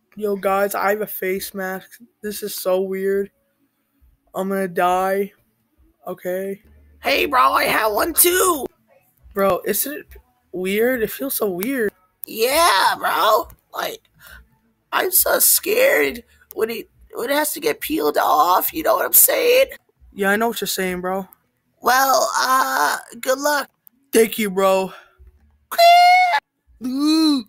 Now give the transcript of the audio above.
Yo, guys, I have a face mask. This is so weird. I'm gonna die. Okay. Hey, bro, I have one too. Bro, isn't it weird? It feels so weird. Yeah, bro. Like, I'm so scared when it has to get peeled off. You know what I'm saying? Yeah, I know what you're saying, bro. Well, good luck. Thank you, bro.